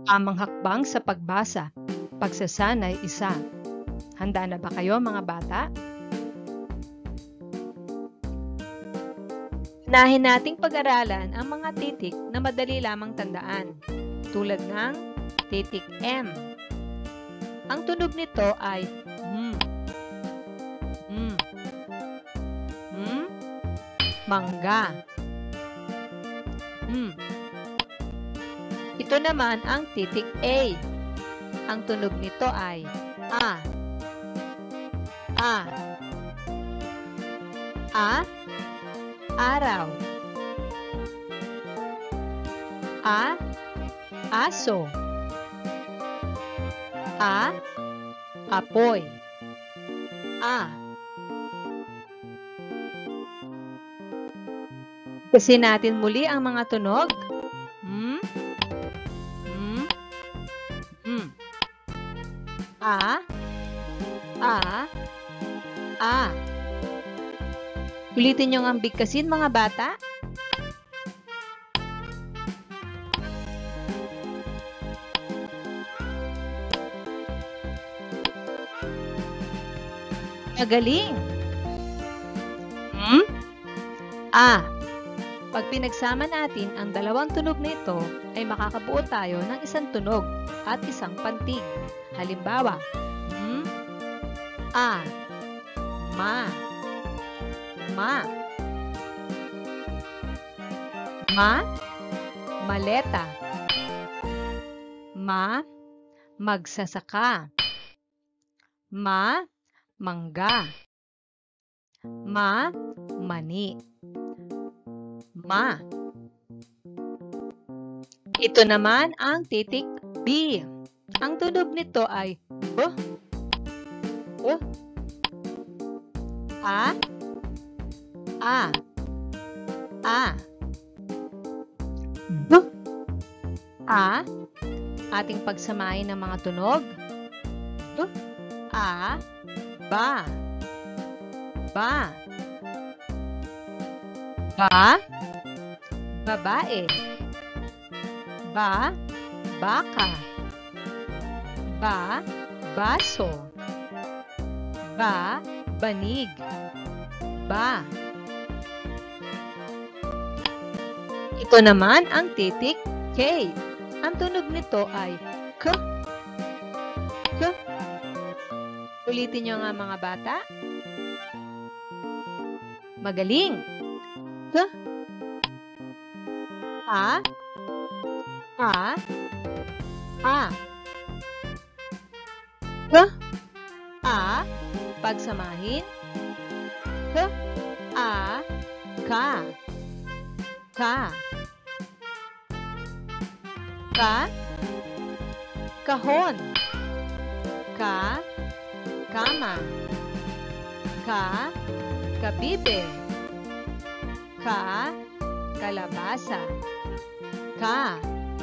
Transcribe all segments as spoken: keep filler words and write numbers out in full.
Tamang hakbang sa pagbasa, pagsasanay isa. Handa na ba kayo mga bata? Unahin nating pag-aralan ang mga titik na madali lamang tandaan, tulad ng titik M. Ang tunog nito ay M. M. M. Mangga. M. Ito naman ang titik A. Ang tunog nito ay A. A. A. Araw. A. Aso. A. Apoy. A. Kasi natin muli ang mga tunog. Hmm. Hmm. Hmm. A. A. A. Ulitin nyo ang bigkasin mga bata. Magaling! Hmm? A. Pag pinagsama natin ang dalawang tunog na ito, ay makakabuo tayo ng isang tunog at isang pantig. Halimbawa, hmm? A. Ma. Ma. Ma. Maleta. Ma. Magsasaka. Ma. Mangga. Ma. Mani. Ma. Ito naman ang titik B. Ang tunog nito ay B. B. A. A. A. B. A. Ating pagsamahin ng mga tunog. B. A. Ba. Ba. Ba. Babae. Ba. Baka. Ba. Baso. Ba. Banig. Ba. Ito naman ang titik K. Ang tunog nito ay K. K. Ulitin nyo nga mga bata. Magaling. K. A. A. A. K. A. Pagsamahin. K. A. Ka. Ka. Ka. Kahon. Ka. Kama. Ka. Kabibe. Ka. Kalabasa. Ka.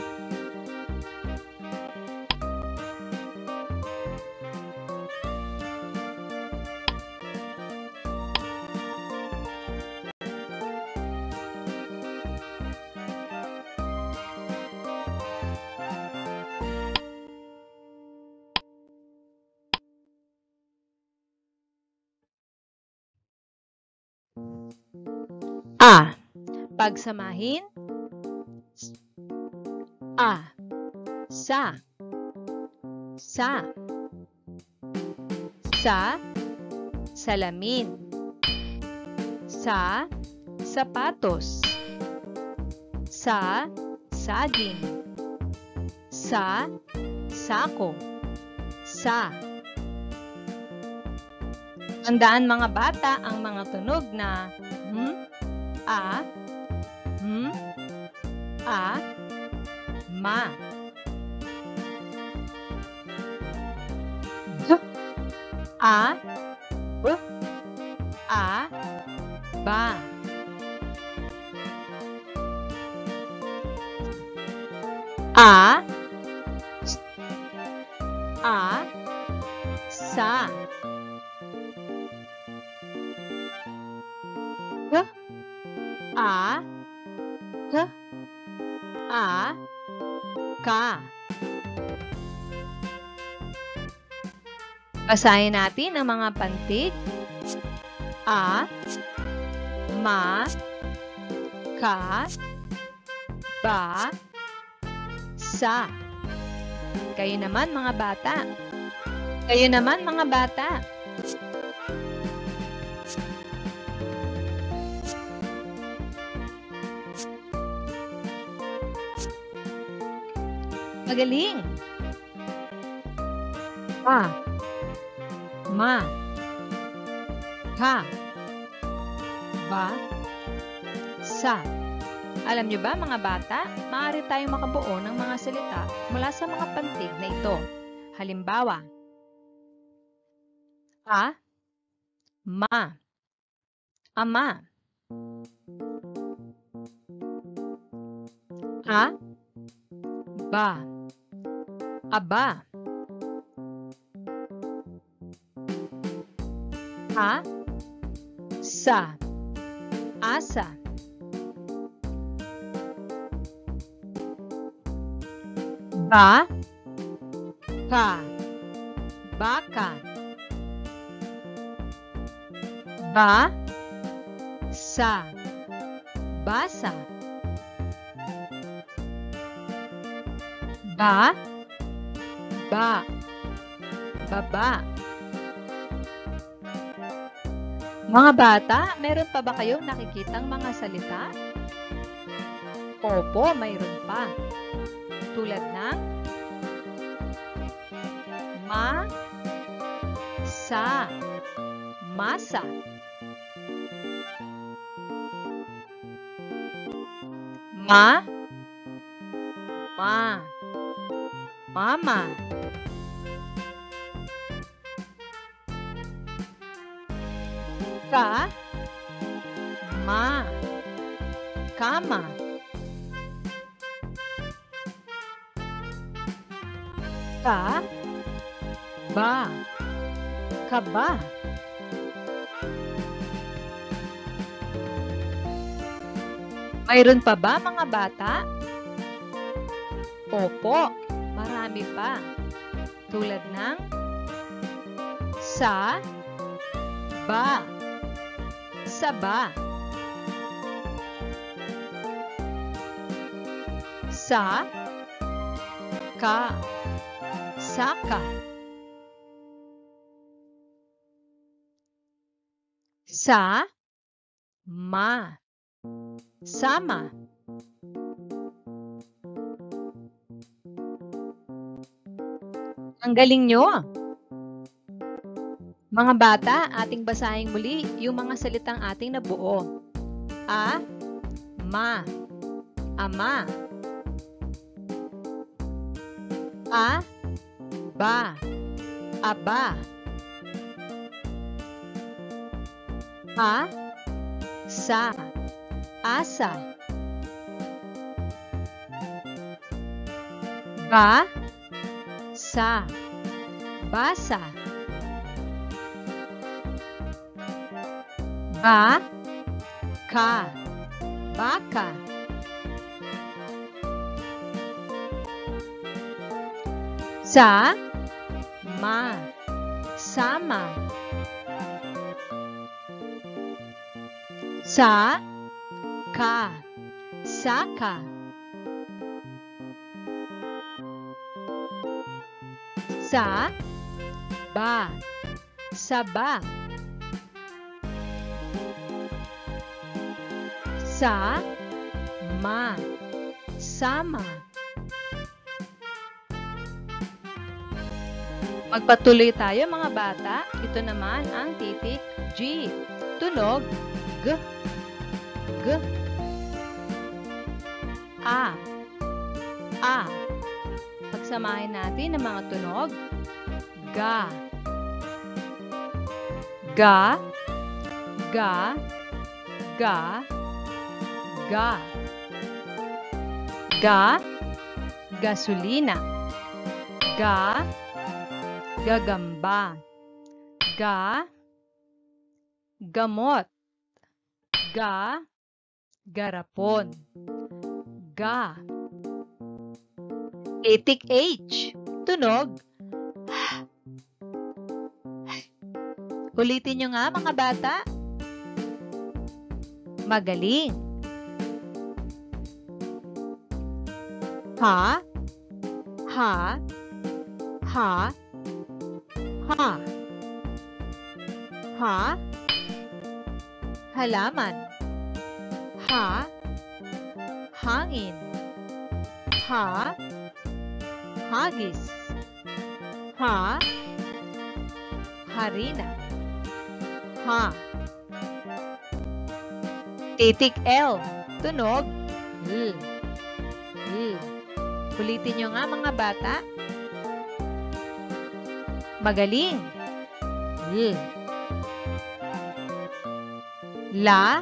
A. Pagsamahin. A. Sa. Sa. Sa. Salamin. Sa. Sapatos. Sa. Saging. Sa. Sako. Sa. Tandaan mga bata ang mga tunog na hmm, A, hmm, A, ma. B, A, B, A, ba. A, A, sa. K, A, K, A, ka. Basahin natin ang mga pantig. A, ma, ka, ba, sa. Kayo naman mga bata. Kayo naman mga bata. Magaling. A, ma, ka, ba, sa. Alam niyo ba mga bata, maaari tayong makabuo ng mga salita mula sa mga pantig na ito. Halimbawa, a, ma, ama. A, ba, aba. A, sa, asa. Ba, ka, baka. Ba, sa, basa. Ba, ba, baba. Mga bata, meron pa ba kayong nakikitang mga salita? Opo, mayroon pa. Tulad ng ma, sa, masa. Ma, ma, mama. Ka, ma, kama. Ka, ba, kaba. Mayroon pa ba mga bata? Opo, marami pa. Tulad ng sa, ba, saba. Sa, ka, saka. Sa, ma, sama. Ang galing nyo! Mga bata, ating basahin muli yung mga salitang ating nabuo. A, ma, ama. A, ba, aba. A, sa, asa. Ba, sa, basa. Ba, ka, baka. Sa, ma, sama. Sa, ka, saka. Sa, ba, saba. Sa, ma, sama. Magpatuloy tayo mga bata. Ito naman ang titik G. Tunog G. G. A. A. Pagsamahin natin ang mga tunog. Ga. Ga. Ga. Ga. Ga. Ga. Gasolina. Ga. Gagamba. Ga. Gamot. Ga. Garapon. Ga. Titik H. Tunog Ulitin nyo nga mga bata. Magaling. Ha, ha, ha, ha. Ha, halaman. Ha, hangin. Ha, hagis. Ha, harina. Ha. Titik L. Tunog. L. L. Ulitin nyo nga mga bata. Magaling. L. La.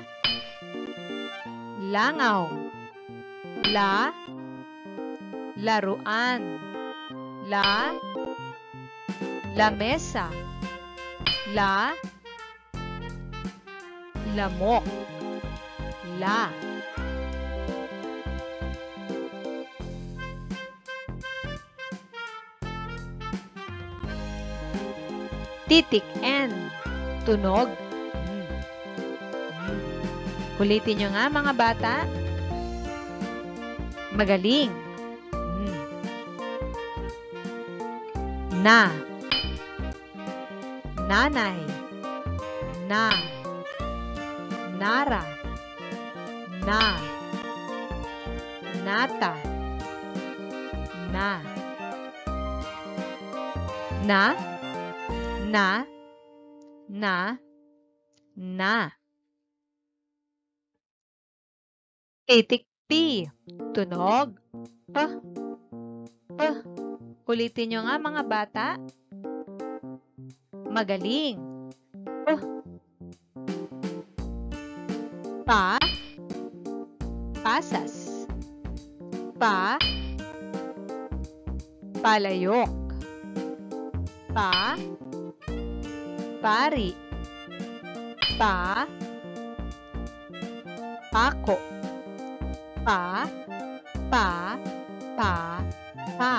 Langaw. La. Laruan. La. Lamesa. La. Lamok. La. Titik N. Tunog. Hmm. Hmm. Ulitin nyo nga mga bata. Magaling. Hmm. Na. Nanay. Na. Nara. Na. Nata. Na. Na. Na. Na. Na. Titik P. Tunog. P. P. Ulitin nyo nga mga bata. Magaling. P. Pa. Pasas. Pa. Palayok. Pa. Pari. Pa. Pako. Pa. Pa. Pa. Pa.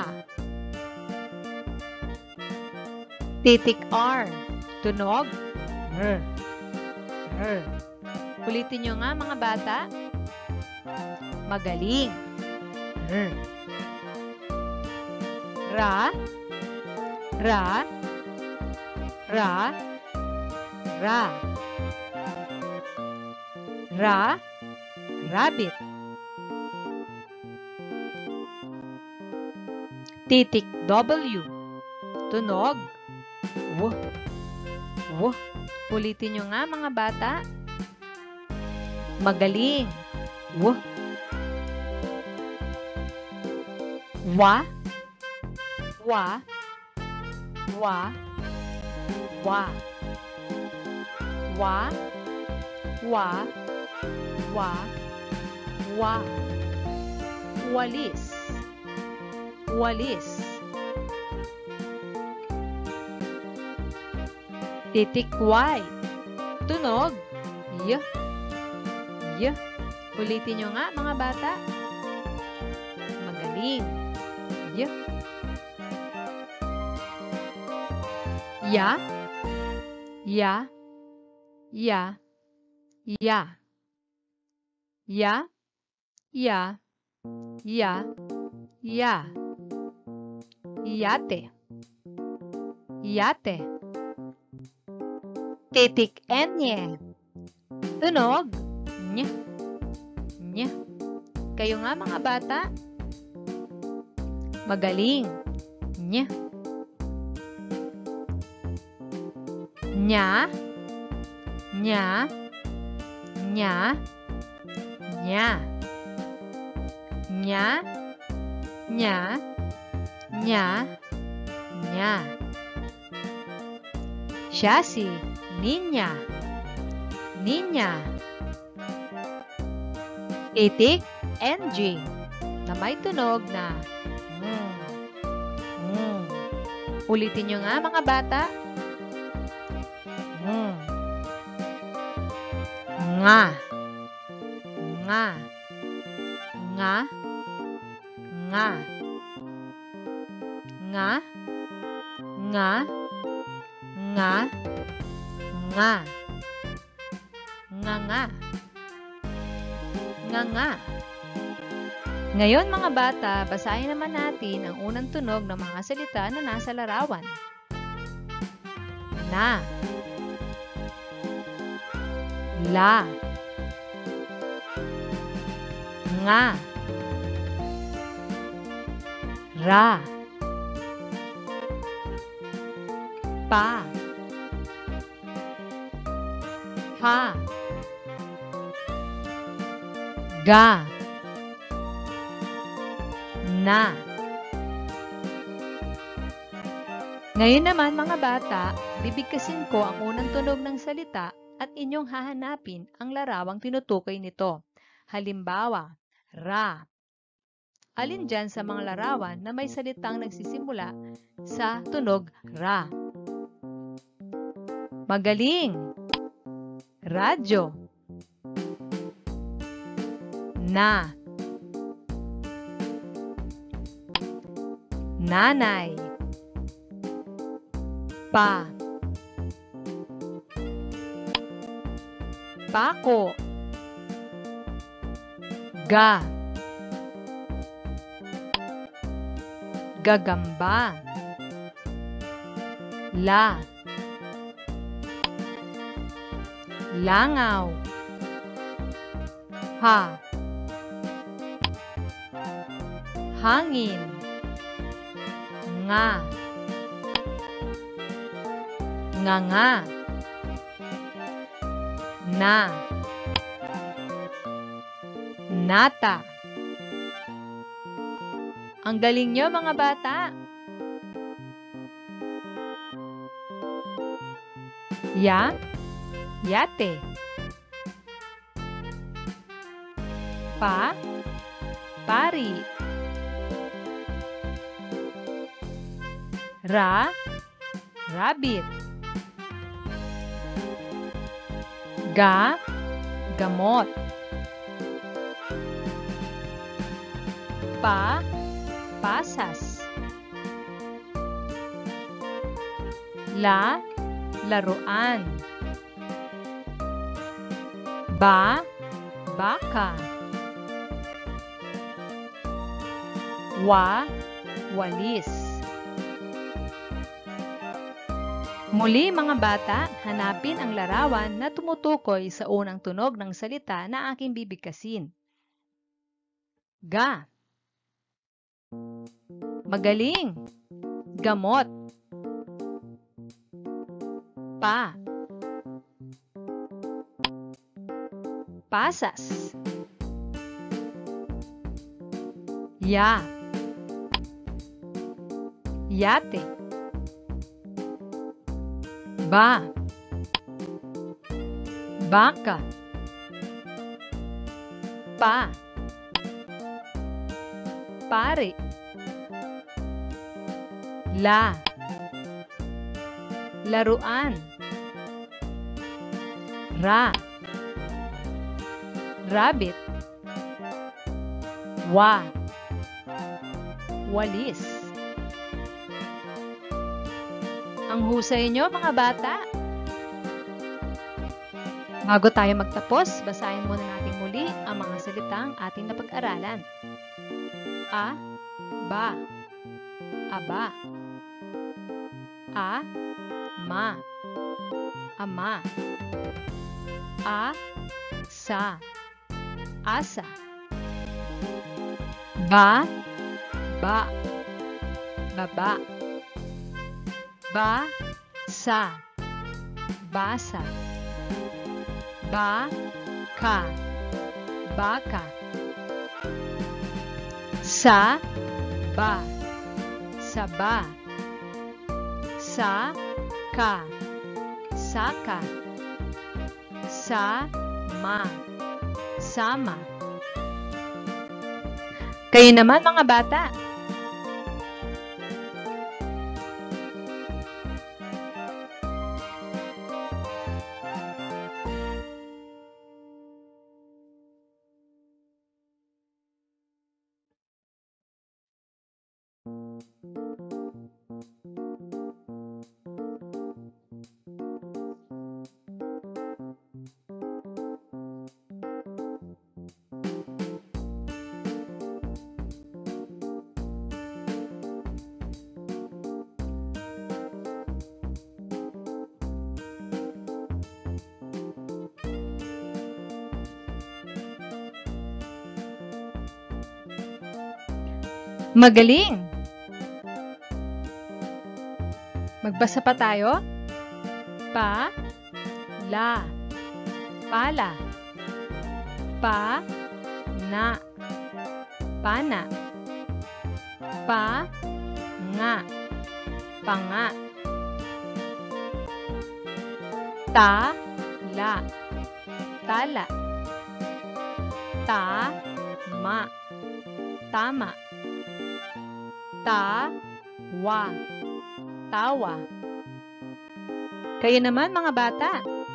Titik R. Tunog. R. R. Ulitin nyo nga mga bata. Magaling. R. Ra. Ra. Ra. Ra. Ra. Rabbit. Titik W. Tunog. W. W. Ulitin nyo nga mga bata. Magaling. W. Wa. Wa. Wa. Wa. Wa. Wa. Wa. Wa. Walis. Walis. Titik Y. Tunog. Y. Y. Ulitin nyo nga mga bata. Magaling. Y. Ya. Ya. Ya. Ya. Ya. Ya. Ya. Ya. Yate. Yate. Titik N. Tunog. Ny. Ny. Kayo nga mga bata. Magaling. Ny. Nya. Nya. Nya. Nya. Nya. Nya. Nya. Nya. Siya si Ninya. Ninya. Titik N G na may tunog na mm, mm. Ulitin nyo nga mga bata. Mm. Nga. Nga. Nga. Nga. Nga. Nga. Nga. Nga. Nga nga. Nga nga. Ngayon mga bata, basahin naman natin ang unang tunog ng mga salita na nasa larawan. Na. La. Nga. Ra. Pa. Ha. Ga. Na. Ngayon naman mga bata, bibigkasin ko ang unang tunog ng salita at inyong hahanapin ang larawang tinutukoy nito. Halimbawa, ra. Alin dyan sa mga larawan na may salitang nagsisimula sa tunog ra? Magaling! Radyo. Na. Nanay. Pa. Pako. Ga. Gagamba. La. Langaw. Ha. Hangin. Nga. Nga nga. Na. Nata. Ang galing nyo mga bata! Ya. Yate. Pa. Pari. Ra. Rabbit. Ga. Gamot. Pa. Pasas. La. Laruan. Ba. Baka. Wa. Walis. Muli mga bata, hanapin ang larawan na tumutukoy sa unang tunog ng salita na aking bibigkasin. Ga. Magaling. Gamot. Pa. Pasas. Ya. Yate. Ba. Baka. Pa. Pare. La. Laruan. Ra. Rabbit. Wa. Walis. Ang husay nyo mga bata! Bago tayo magtapos, basahin muna natin muli ang mga salitang ating napag-aralan. A. Ba. Aba. A. Ma. Ama. A. Sa. Asa. Ba. Ba. Baba. Ba. Sa. Basa. Ba. Ka. Baka. Sa. Ba. Saba. Sa. Ka. Saka. Sa. Ma. Sama. Kayo naman mga bata! Magaling! Magbasa pa tayo. Pa, la, pala. Pa, na, pana. Pa, nga, panga. Ta, la, tala. Ta, ma, tama. Ta, wa, tawa. Kayo naman mga bata.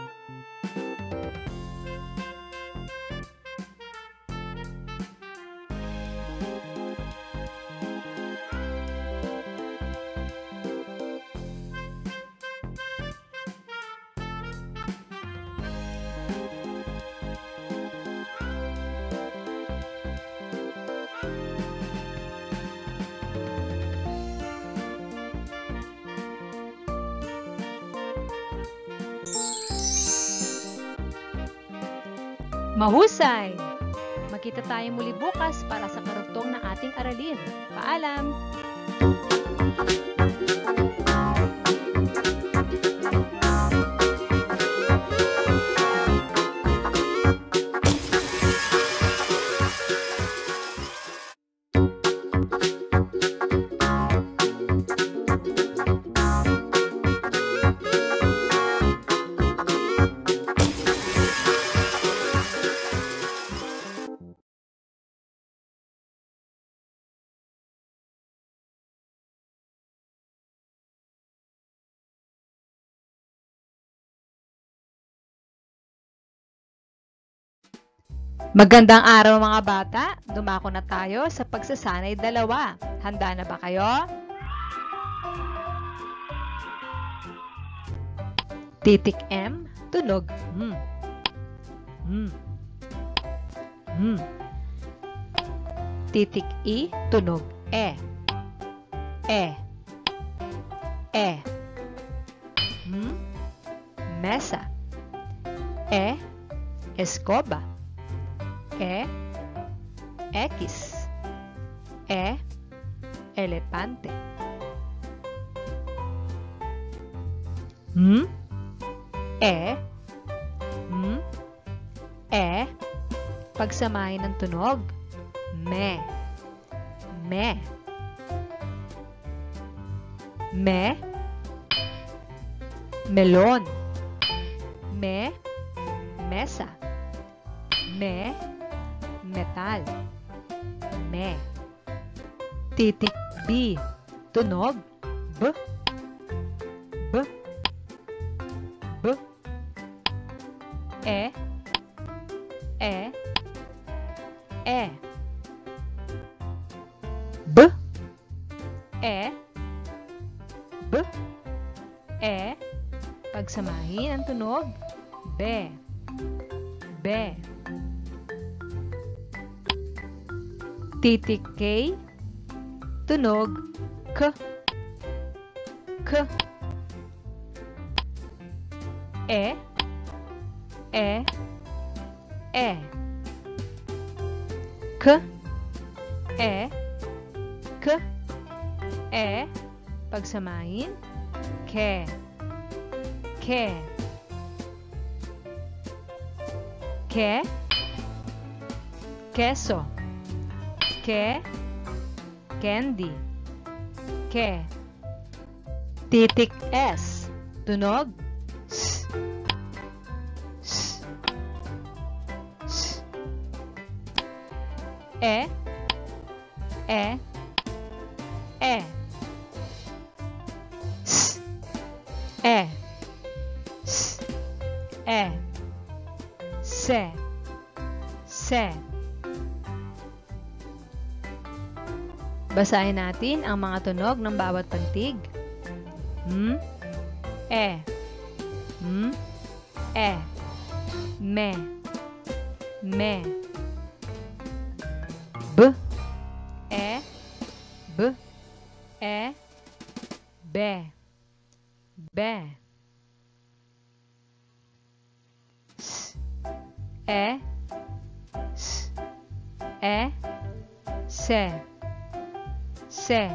Mahusay! Magkita tayo muli bukas para sa karugtong ng ating aralin. Paalam! Magandang araw mga bata! Dumako na tayo sa pagsasanay dalawa. Handa na ba kayo? Titik M, tunog M. M. M. Titik I, tunog E. E. E. M. Mesa. E. Escoba. E, X. E, elepante. M, E, M, E, pagsamahin ng tunog. Me, me. Me, melon. Me, mesa. Me, metal. Me. Titik B, tunog B. B. B. E. E. E. B. E. B. E. Pagsamahin ang tunog. B. B. Titik K, tunog K. K. E. E. E. K. E. K. E. Pagsamahin. Ke. Ke. Ke. Keso. Ke, candy. Ke. Titik S, tunog S. S. S. E. E. E. S. E. S. E. Se. Se. Basahin natin ang mga tunog ng bawat pantig. M, E, M, E, me, me, B, E, B, E, be, be, S, E, S, E, se. se,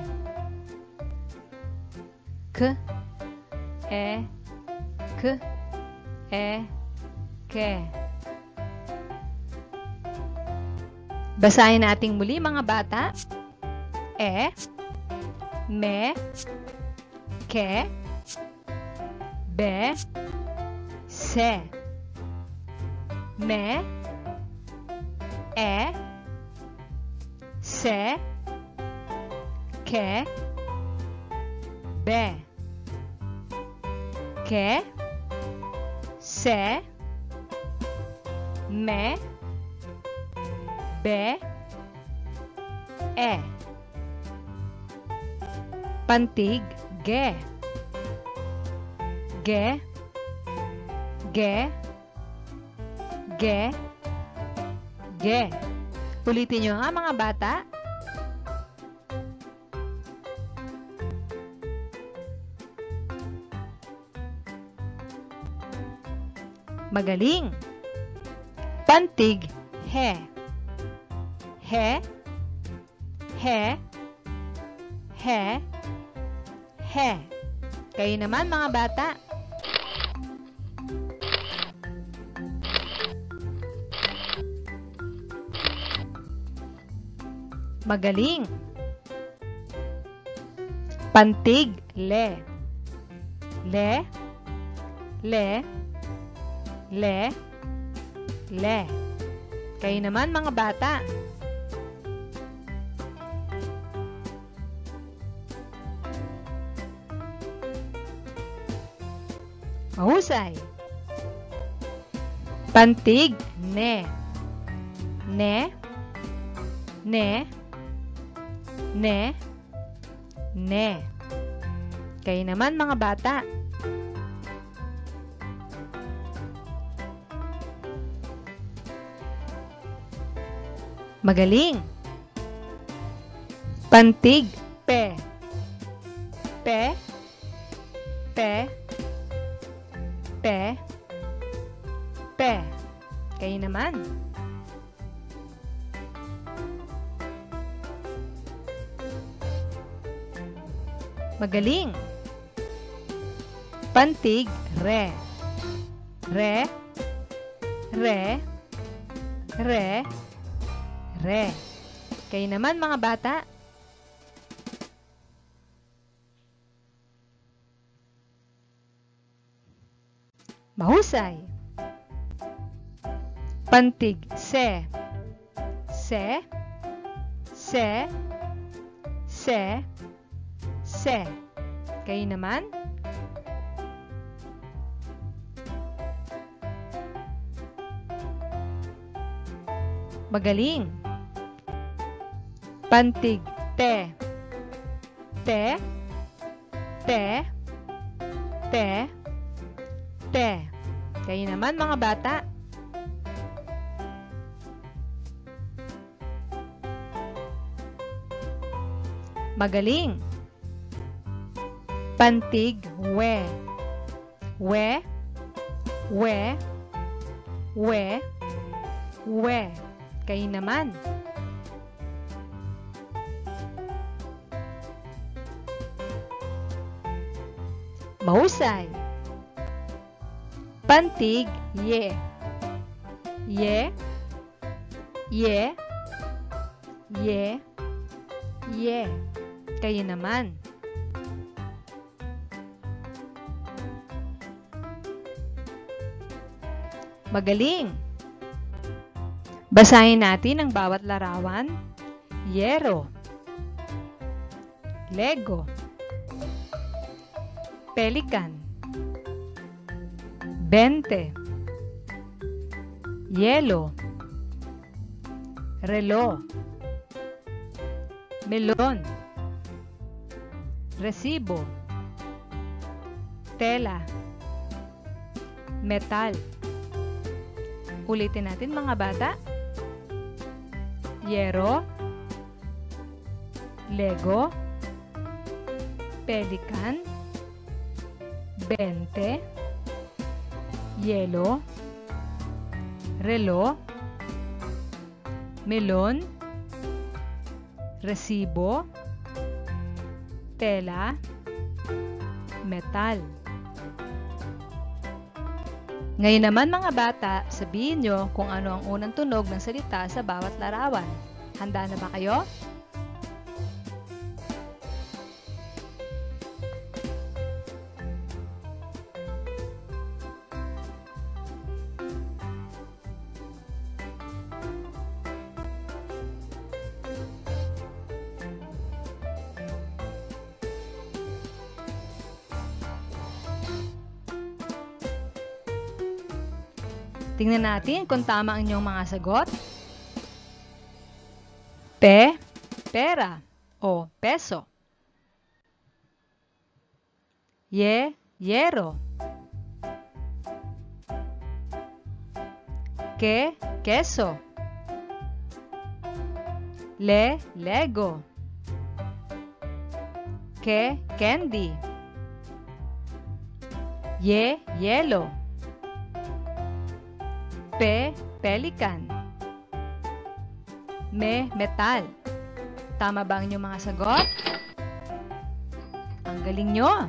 k, e, k, e, ke. Basahin natin muli mga bata. E, me, ke, be, se, me, e, se, ke, be, ke, se, me, be, e. Pantig, ge, ge, ge, ge, ge. Ulitin nyo nga mga bata. Magaling. Pantig, he, he, he, he, he. Kayo naman mga bata. Magaling. Pantig, le, le, le, le, le. Kayo naman mga bata. Mahusay. Pantig, ne, ne, ne, ne, ne. Kayo naman mga bata. Magaling. Pantig, pe, pe, pe, pe, pe. Kayo naman. Magaling. Pantig, re, re, re, re, re. Kayo naman mga bata. Mahusay. Pantig, se, se, se, se, se. Kayo naman. Magaling. Pantig, te, te, te, te, te. Kayo naman mga bata. Magaling. Pantig, we, we, we, we, we. Kayo naman. Mahusay. Pantig, ye, ye, ye, ye, ye. Kayo naman. Magaling. Basahin natin ang bawat larawan. Yero, Lego, Pelican, Bente, Yelo, Relo, Melon, Resibo, Tela, Metal. Ulitin natin mga bata. Yero, Lego, Pelican, Bente, Yelo, Relo, Melon, Resibo, tela, metal. Ngayon naman mga bata, sabihin nyo kung ano ang unang tunog ng salita sa bawat larawan. Handa na ba kayo? Tingnan natin kung tama ang inyong mga sagot. Pe, pera o peso. Ye, yero. Ke, keso. Le, lego. Ke, candy. Ye, yelo. Pe, pelican. Me, metal. Tama ba ang inyong mga sagot? Ang galing nyo!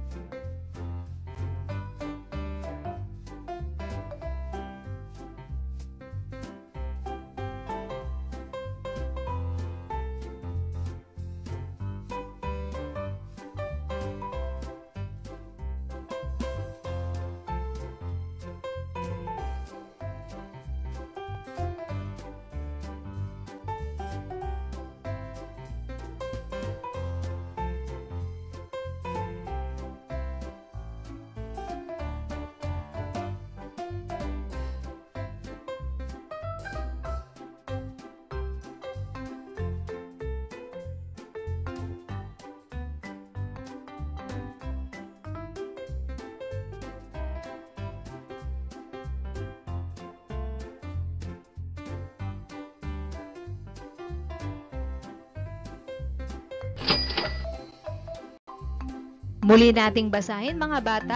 Muli nating basahin mga bata.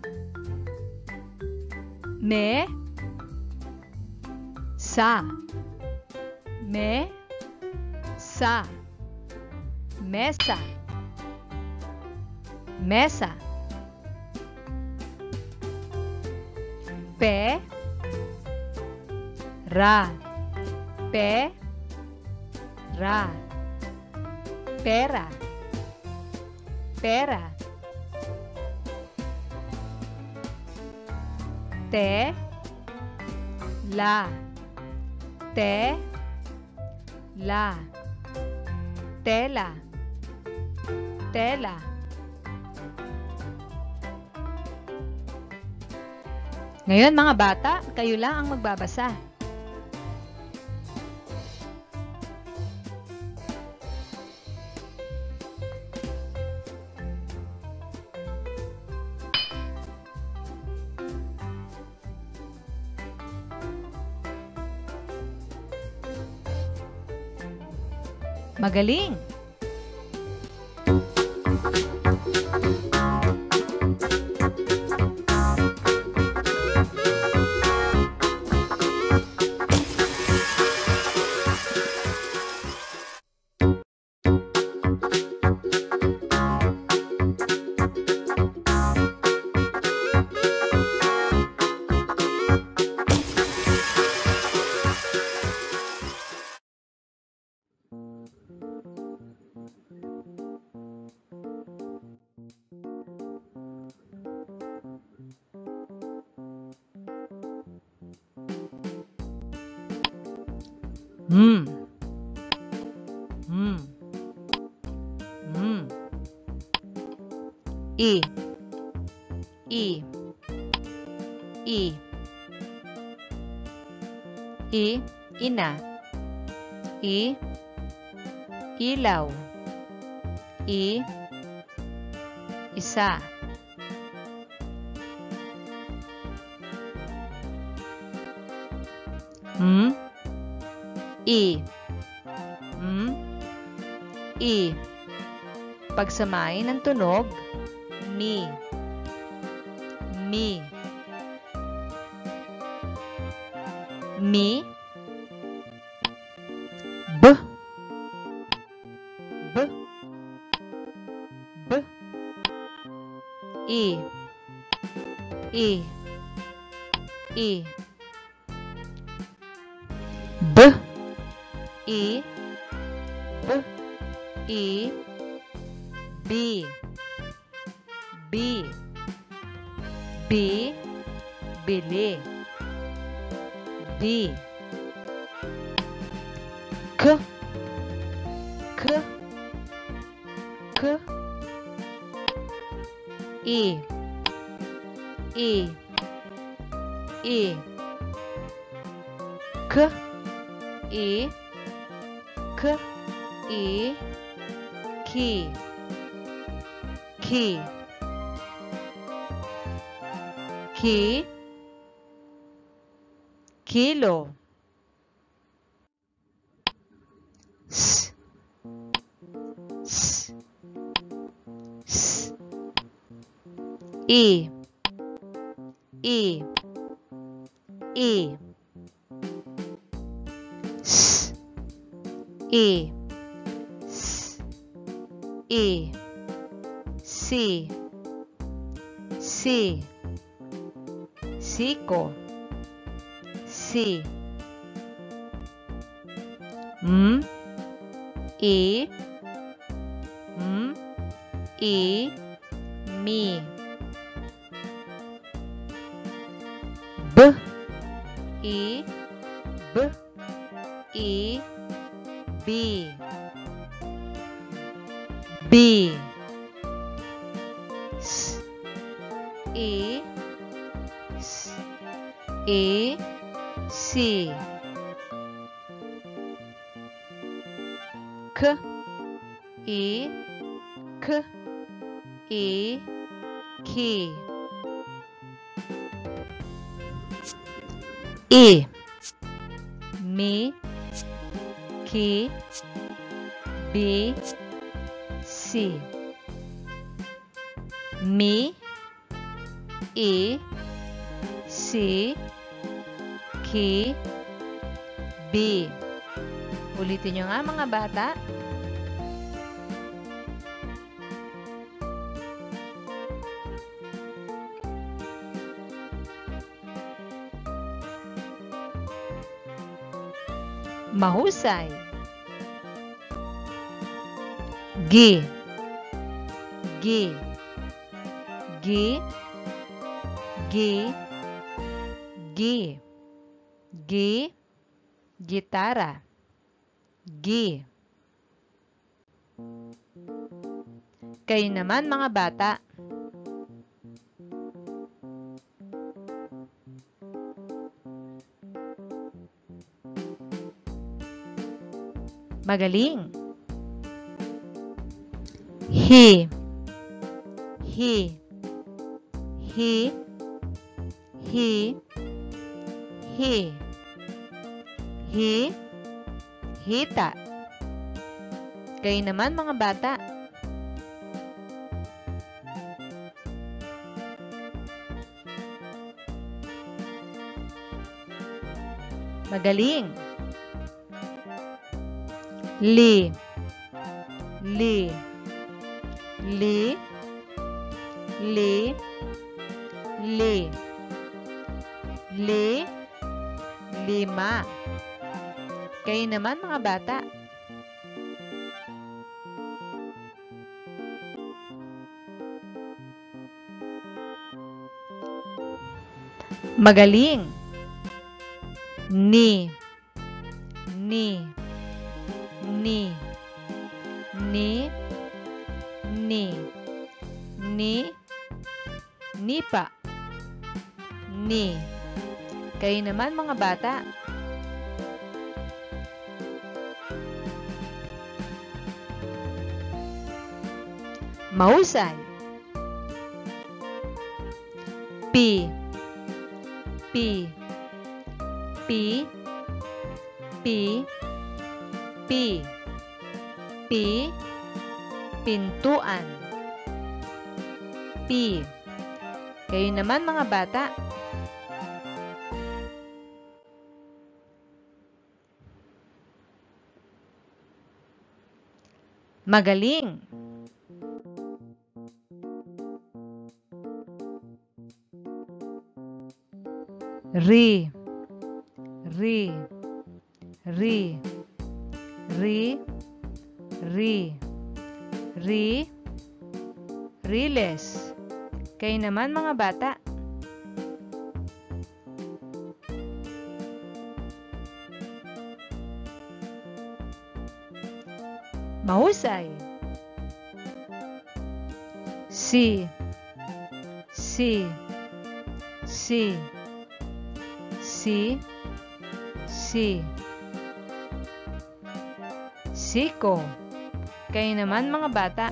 Me, sa. Me, sa. Mesa. Mesa. Pe, ra. Pe, ra. Pera. Pera. Te, la. Te, la. Tela. Tela. Ngayon mga bata, kayo lang ang magbabasa. Magaling! Hmm. Hmm. Hmm. I. I. I. I. Ina. I. Ilaw. I. Isa. Hmm. I. Hmm. I. Pagsamahin ng tunog, mi. Mi. Mi. B. B. I. I. B. I. B. I. B. B. B. Bili. B. K. K. K. I. I. I. K. I. K. I. Ki. Ki. Ki. Kilo. S. S. S. I. I. I. S. I. S. I. Si. Si. Siko. Si. M. I. M. I. Mi. B. I. B. I. B. B. S. I. S. I. Si. K. I. K. I. Ki. I. Mi. Ki. B. Si. Mi. I. Si. Ki. B. Ulitin nyo nga mga bata. Mahusay. Gi. Gi. Gi. Gi. Gi. Gi. Gitara. Gi. Kayo naman mga bata. Magaling. Hi. Hi. Hi. Hi. Hi. Hi. Hita. Kayo naman mga bata. Magaling. Li. Li. Li. Li. Li. Li. Lima. Kayo naman mga bata. Magaling. Ni. Ni. Ni. Ni. Ni. Ni. Nipa. Ni. Kayo naman mga bata. Mahusay. Pi. Pi. Pi. Pi. Pi. Pi. Pintuan. Pi. Kayo naman mga bata. Magaling. ri, ri, ri, ri, ri, ri, riles. Kayo naman mga bata. Mahusay. Si, si, si, si, si. Siko. Kayo naman mga bata.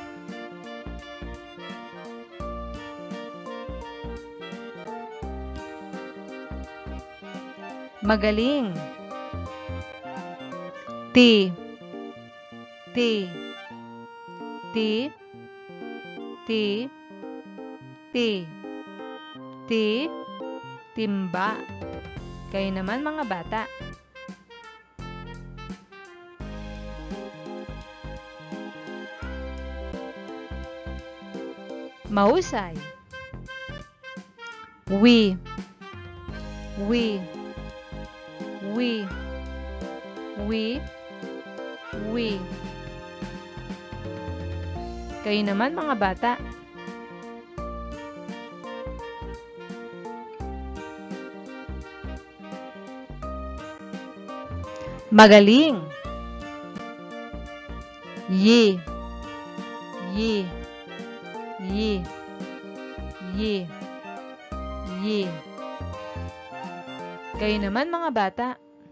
Magaling. Ti, ti, ti, ti, ti, ti, timba. Kayo naman mga bata. Mahusay. Wi, wi, wi, wi, wi. Kayo naman mga bata. Magaling. Yi, yi, yi, yi, yi. Kayo naman mga bata.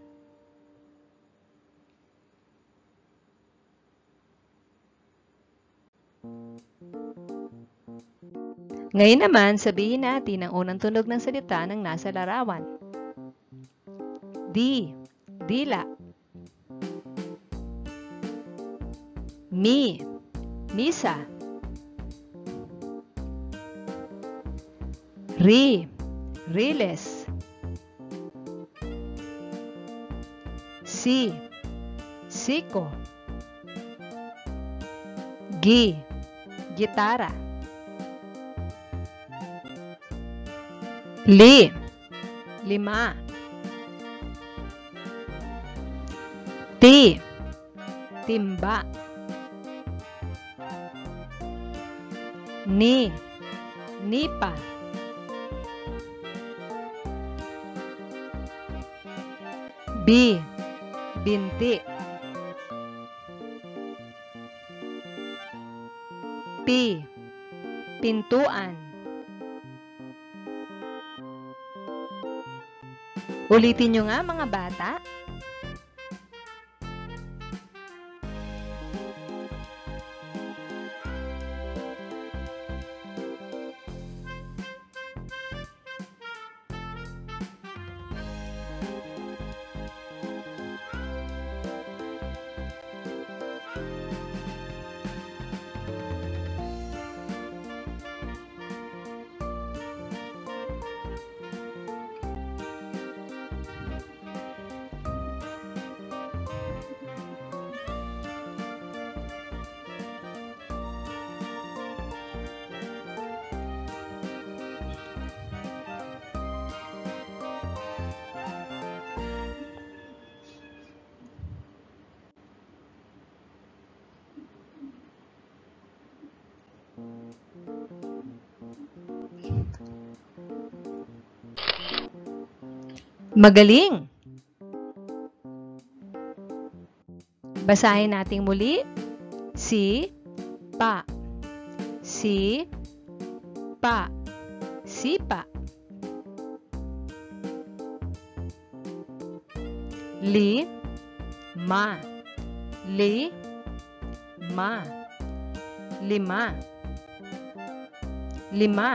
Ngayon naman, sabihin natin ang unang tunog ng salita ng nasa larawan. Di, dila. Mi, misa. Ri, riles. Si, siko. Gi, gitara. Li, lima. Ti, timba. Ni, nipa. Bi, binti. Pi, pintuan. Ulitin nyo nga mga bata. Magaling! Basahin natin muli. Si, pa. Si, pa. Sipa. Li, ma. Li, ma. Lima. Lima.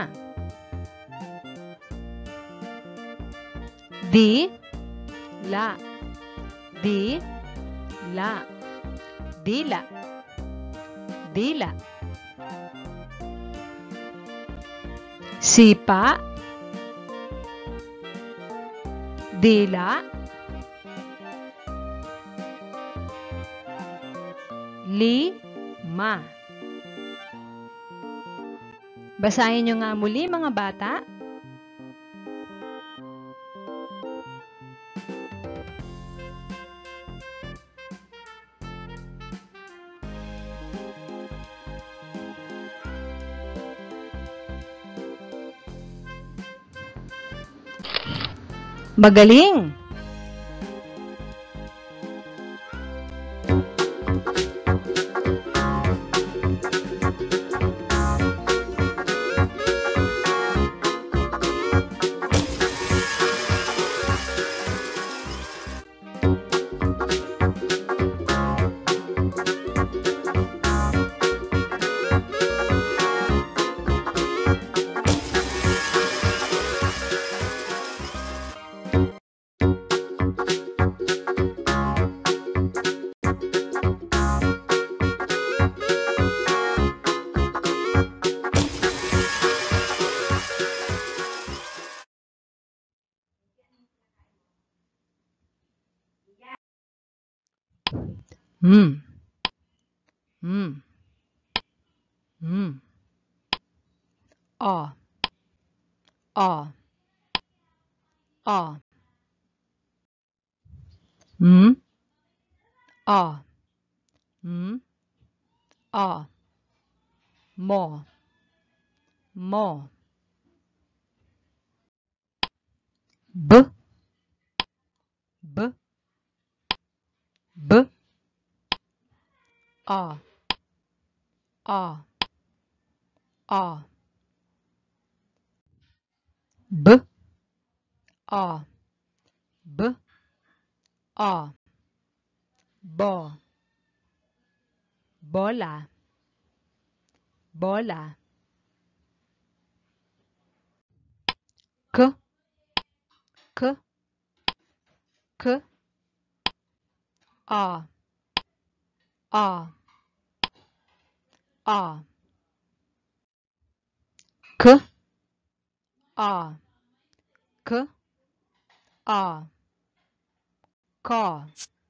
Di, la. Di, la. Dila. Dila. Sipa. Dila. Lima. Basahin nyo nga muli mga bata. Magaling! Hmm. Hmm. Hmm. Ah. Ah. Ah. Hmm. Ah. Hmm. Ah. Mo. Mo. B. B. B. A. A. A. B. A. B. A. Bo. Bola. Bola. K. K. K. A. A. A. K. A. K. A. Ka.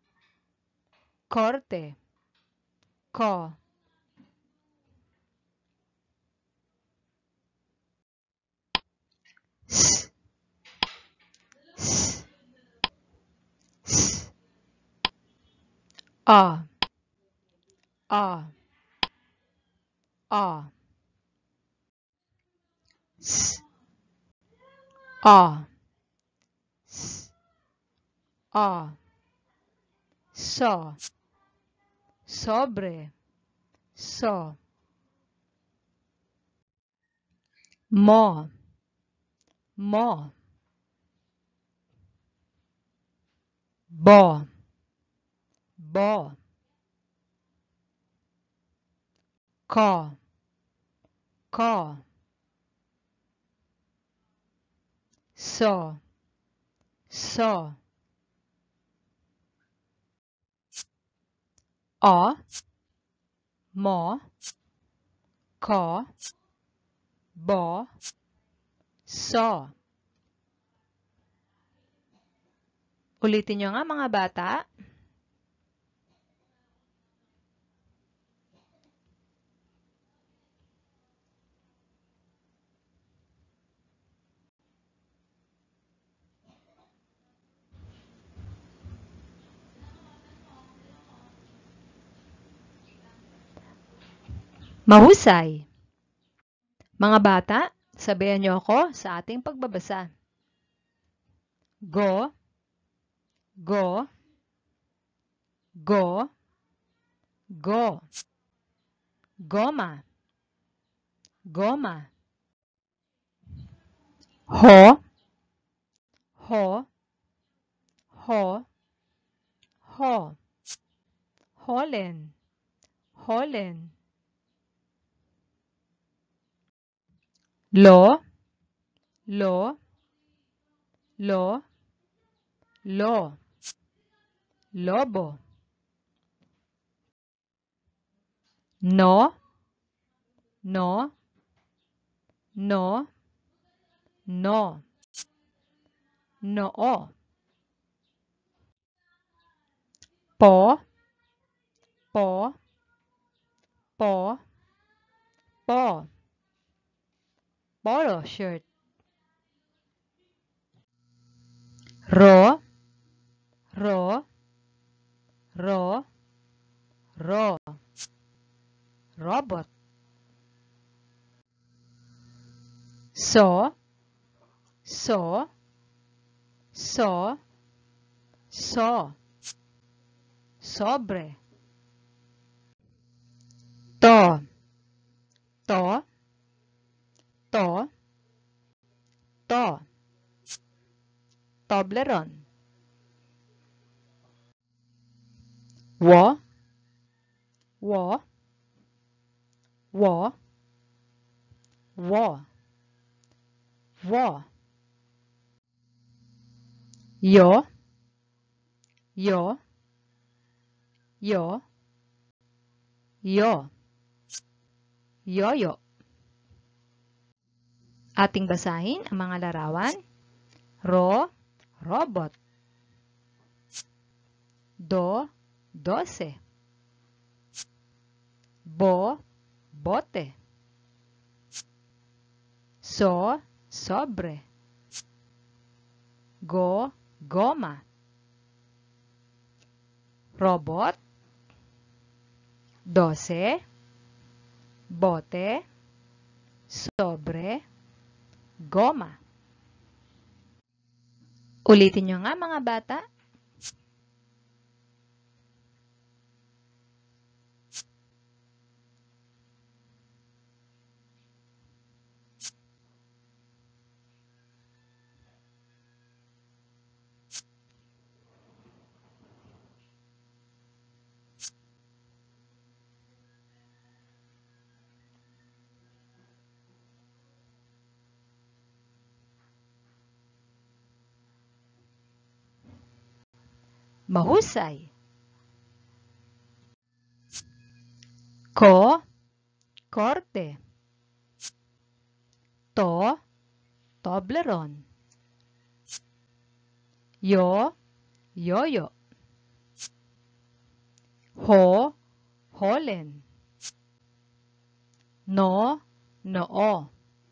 Corte. Ka. S. S. S. A. A. A. S. A. S. A. So. Sobre. So. Mo. Mo. Bo. Bo. Ka. Ka. So. So. A. Mo. Ka. Bo. So. Ulitin nyo nga mga bata. Mahusay. Mga bata, sabayan niyo ako sa ating pagbabasa. Go. Go. Go. Go. Goma. Goma. Ho. Ho. Ho. Ho. Holen. Holen. Lo. Lo. Lo. Lo. Lobo. No. No. No. No. Noo. Po. Po. Po. Po. Polo shirt. Ro. Ro. Ro. Ro. Robot. So. So. So, so, sobre. To, to, to, to. Toblerone. Wo, wo, wo, wo, wo. Yo, yo, yo, yo, yo-yo. Ating basahin ang mga larawan. Ro, robot. Do, dose. Bo, bote. So, sobre. Go, goma. Robot, dose, bote, sobre, goma. Ulitin nyo nga mga bata. Mahusay. Ko, korte. To, Toblerone. Yo, yoyo. Ho, holen. No, noo.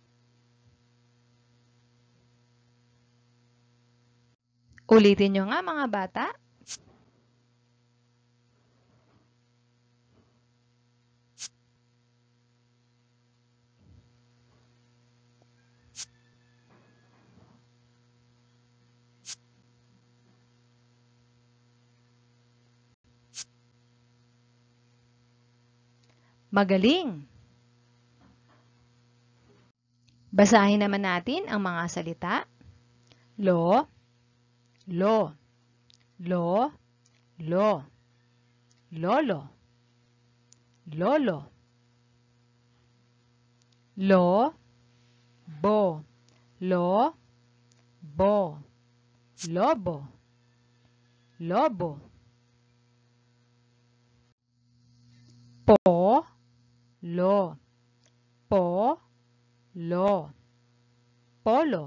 Ulitin nyo nga mga bata. Magaling! Basahin naman natin ang mga salita. Lo, lo, lo, lo, lolo, lolo, lo, bo, lo, bo, lobo, lobo, po, lo, po, lo, polo,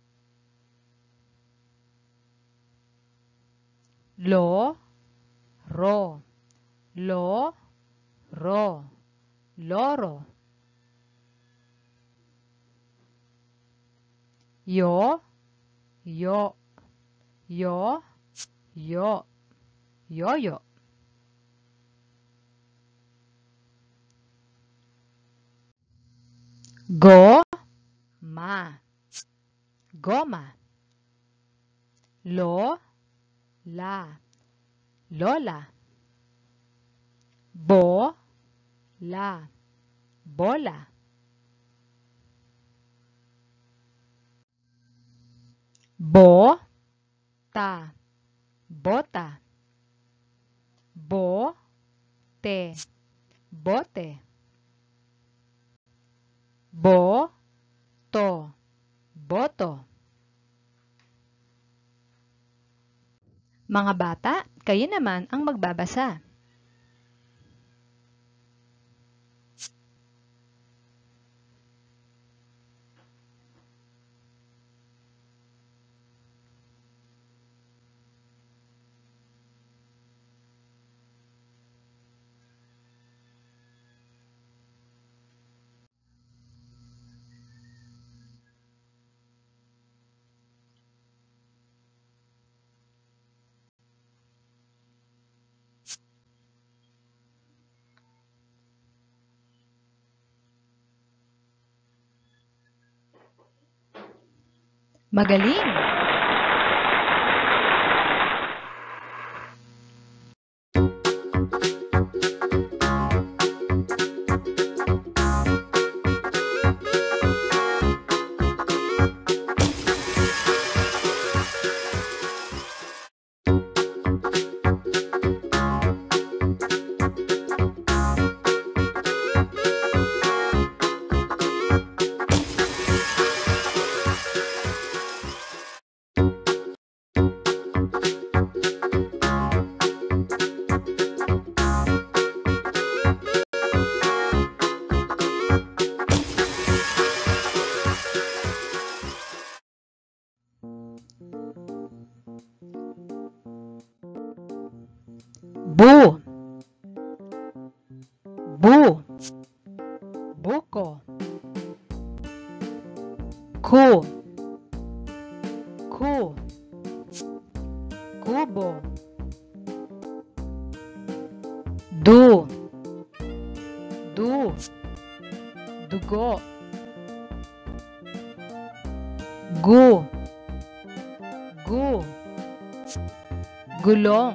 lo, ro, lo, ro, loro, yo, yo, yo, yo, yoyo. Go, ma, goma. Lo, la, lola. Bo, la, bola. Bo, ta, bota. Bo, te, bote. Bo, to, boto. Mga bata, kayo naman ang magbabasa. Magaling! Bu. Bu. Buko. Ku. Ku. Kubo. Du. Du. Dugo. Gu. Gu. Gulong.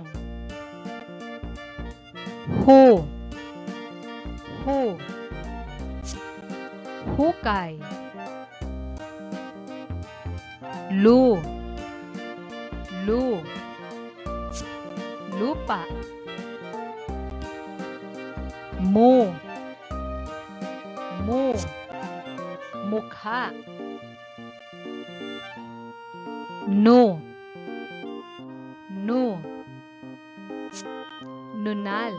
Hu. Hu. Hukay. Lu. Lu. Lupa. Mu. Mu. Mukha. Nu. Nu. Nunal.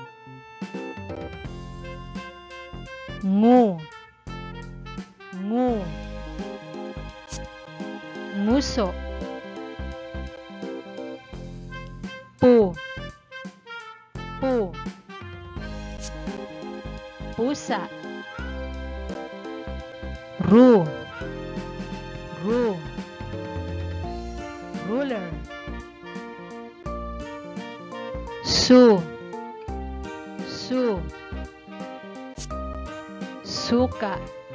Ngu. Ngu. Nguso. Pu. Pu. Pusa. Ru. Ru. Ruler. Su. Su. Suka.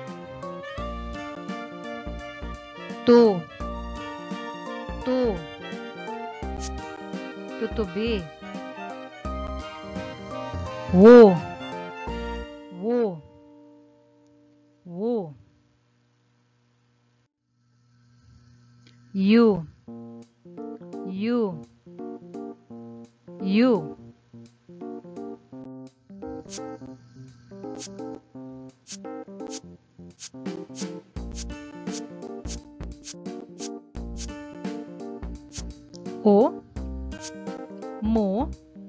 Tu. Tu. Tutubi. Wu. Wu. Wu. You. You. You. O. Mu.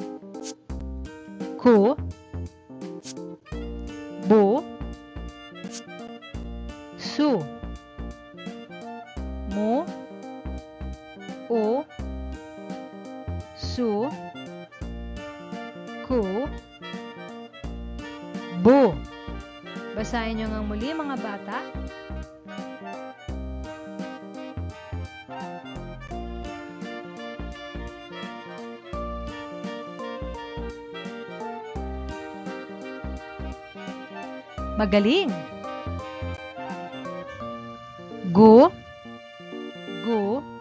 Ku. Bu. Su. Mu. O. Su. Ku. Bu. Basahin nyo ngang muli mga bata. Magaling. Gu. Gu.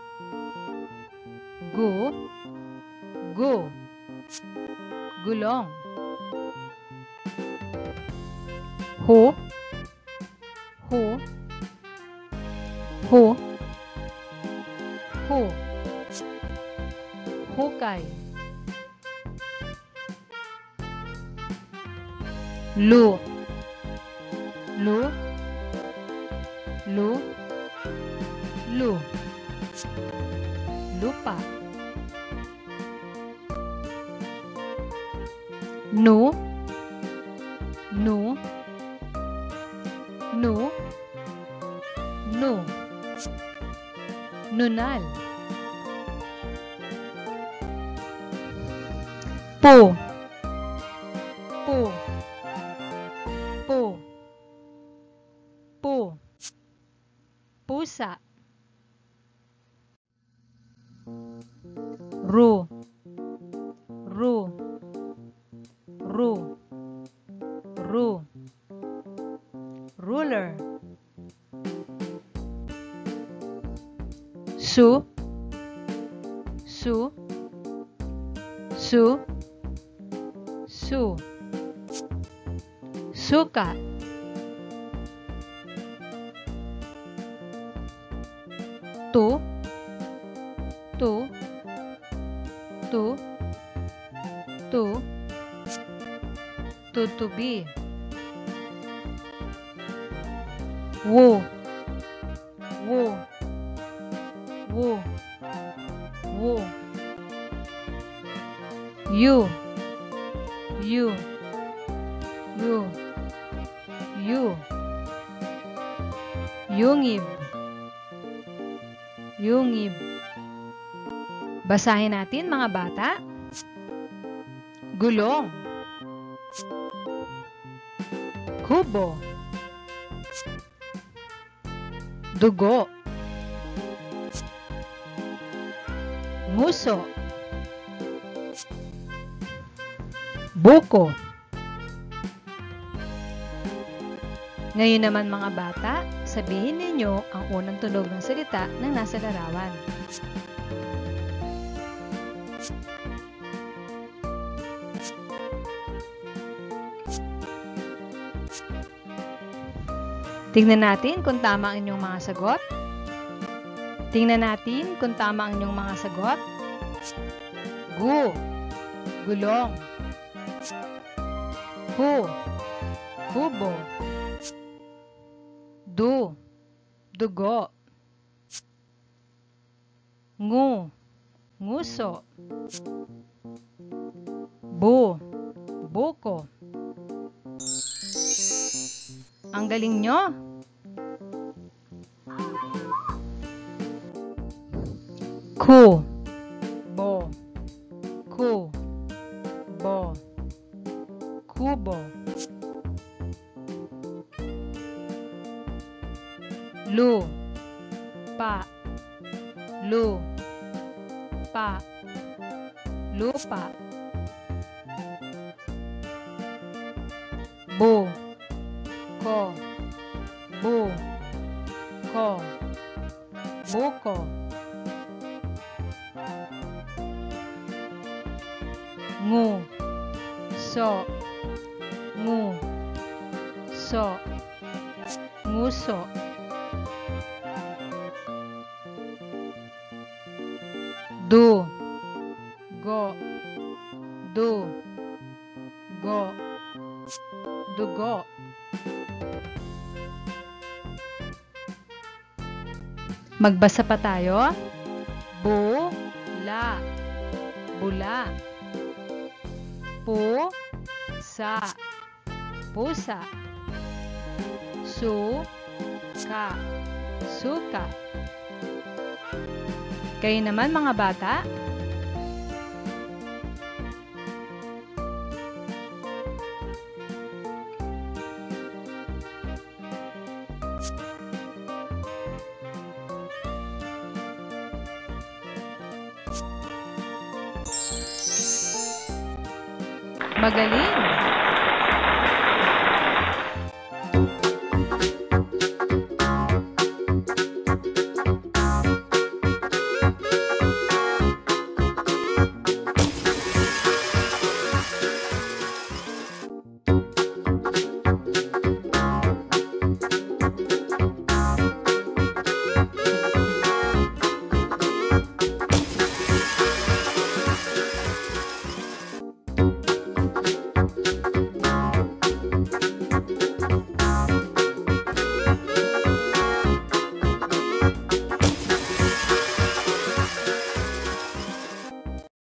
Gu. Gu. Gulong. Hu. Hu. Hu. Hu. Hukay. Lu. Lu. Lu. Lu. Lupa. Nu. Nu. Nu. Nu. Nunal. Pu. Pu. Pu. Pu. Pusa. Ru. Ru. Ru. Ru. Ruler. Su. Su. Su. Su. Suka. Tu. Tu. Tu. Tu. Tutubi. Wu. Wu. Wu. Wu. You. You. You. You. Yungib. Yungib. Basahin natin mga bata. Gulong. Kubo. Dugo. Nguso. Buko. Ngayon naman mga bata, sabihin ninyo ang unang tunog ng salita ng nasa larawan. Tingnan natin kung tama ang inyong mga sagot. Tingnan natin kung tama ang inyong mga sagot. Gu. Gulong. Ku. Kubo. Du. Dugo. Ngu. Nguso. Bu. Buko. Ang galing nyo! Ku. Bo. Ku. Bo. Kubo. Lu. Pa. Lu. Pa. Lupa. Bu. Ko. Bu. Ko. Buko. Ngu. So. Ngu. So. Nguso. Du. Go. Du. Go. Dugo. Magbasa pa tayo. Bu-la. Bula. Pu-sa. Pusa. Su-ka. Suka. Kayo naman mga bata. Magaling!